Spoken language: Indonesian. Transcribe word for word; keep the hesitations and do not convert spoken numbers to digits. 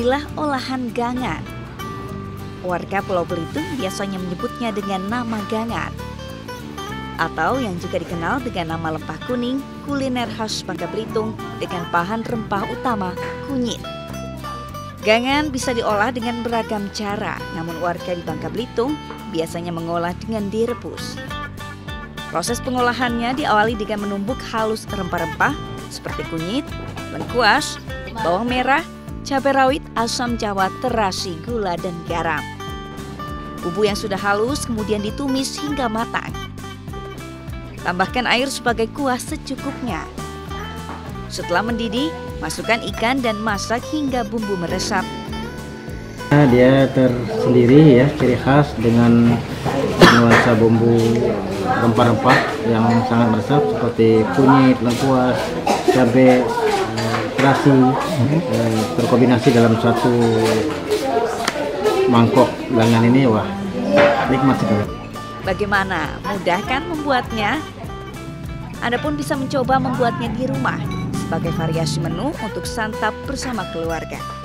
inilah olahan gangan. Warga Pulau Belitung biasanya menyebutnya dengan nama gangan, atau yang juga dikenal dengan nama lempah kuning, kuliner khas Bangka Belitung dengan bahan rempah utama kunyit. Gangan bisa diolah dengan beragam cara, namun warga di Bangka Belitung biasanya mengolah dengan direbus. Proses pengolahannya diawali dengan menumbuk halus rempah-rempah seperti kunyit, lengkuas, bawang merah, cabai rawit, asam jawa, terasi, gula, dan garam. Bumbu yang sudah halus kemudian ditumis hingga matang. Tambahkan air sebagai kuah secukupnya. Setelah mendidih, masukkan ikan dan masak hingga bumbu meresap. Dia tersendiri ya, ciri khas dengan nuansa bumbu rempah-rempah yang sangat meresap seperti kunyit, lengkuas, cabai, terasi, eh, terkombinasi dalam satu mangkok gangan ini. Wah, nikmat sekali. Bagaimana? Mudah kan membuatnya? Anda pun bisa mencoba membuatnya di rumah sebagai variasi menu untuk santap bersama keluarga.